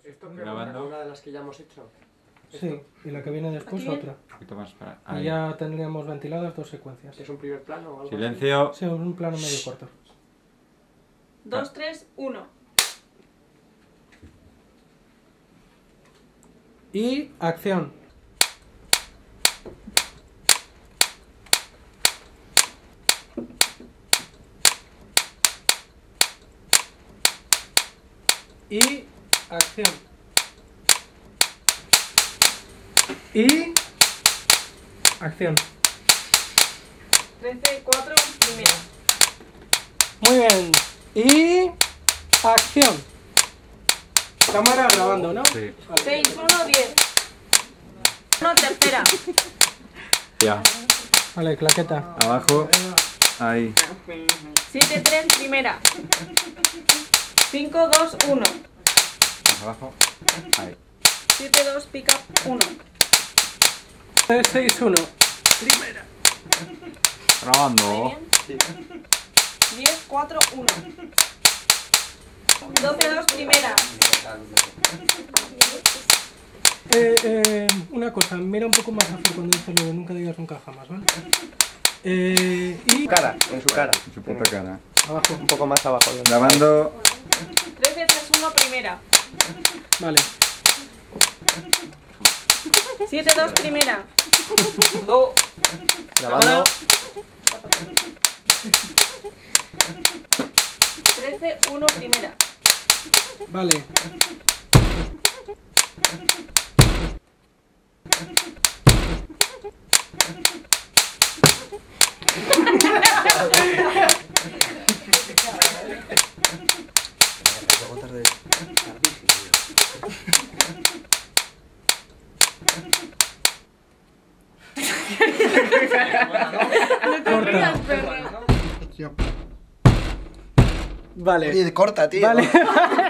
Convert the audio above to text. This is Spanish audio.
¿Esto que grabando. una de las que ya hemos hecho? Sí, y la que viene después ¿Aquí? otra. Un poquito más para... Y Ahí. ya tendríamos ventiladas 2 secuencias. ¿Es un primer plano o algo Silencio. Sí, un plano medio corto. 2, 3, 1. Y acción. Y acción. Y acción. 13, 4, primera. Muy bien. Y acción. Cámara grabando, ¿no? Sí. Vale. 6, 1, 10. 1, tercera. Ya. Vale, claqueta. Abajo. Ahí. 7, 3, primera. 5, 2, 1. Más abajo. Ahí. 7, 2, pick up, 1. 3, 6, 1. Primera. Grabando. 10, 4, 1. 12, 2, primera. Una cosa, mira un poco más hacia cuando dices lo de nunca digas nunca jamás, ¿vale? Y Cara, en su cara. En su puta cara. abajo. Un poco más abajo. Grabando. 13, 3, 1, primera. Vale. 7, 2, primera. Grabando. 13, 1, primera. Vale. Corta. Vale. Oye, corta, tío. Vale.